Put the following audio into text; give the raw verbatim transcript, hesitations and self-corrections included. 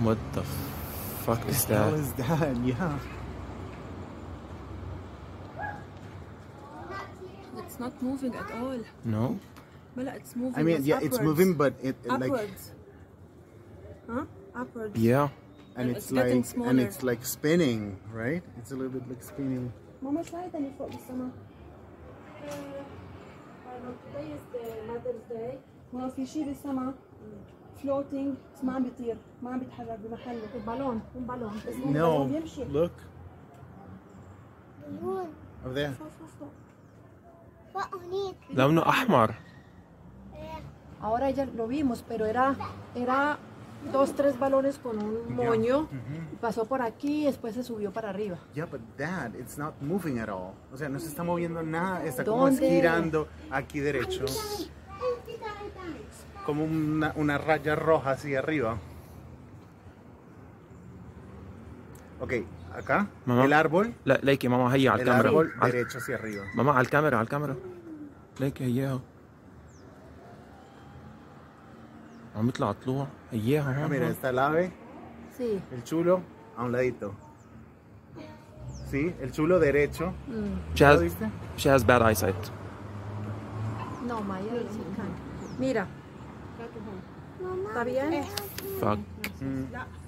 What the fuck is that? What is that? Yeah. It's not moving at all. No. But it's moving. I mean, it's yeah, upwards. it's moving, but it, it like. Upwards. Huh? Upwards. Yeah. And, And it's, it's getting like, smaller. and it's like spinning, right? It's a little bit like spinning. Mama, slide and you السما. Today is the Mother's Day. ما في شيء بالسما. Floating. بس ما عم بيطير، ما عم بيتحرك بمحله. البالون، البالون. No, look. Over there. لونه أحمر. Ahora ya lo vimos, pero era, era dos, tres balones con un moño. Mm-hmm. Pasó por aquí y después se subió para arriba. Yeah, but Dad, it's not moving at all. O sea, no se está moviendo nada. Está como ¿Dónde? girando aquí derecho. Como una, una raya roja así arriba. Ok, acá, Mamá. el árbol. لا ليكي ماما هي على El الكاميرا. árbol على- derecho hacia arriba. ماما على الكاميرا على الكاميرا. ليكي هياها. عم يطلع طلوع. هياها Ah, هون. mira, هون. está el ave, Sí. el chulo, a un ladito. Sí, el chulo derecho. She ¿Lo has, viste? she has bad eyesight. No, Maya, sí, can. Mira. ¿Está bien? Fuck. Mm.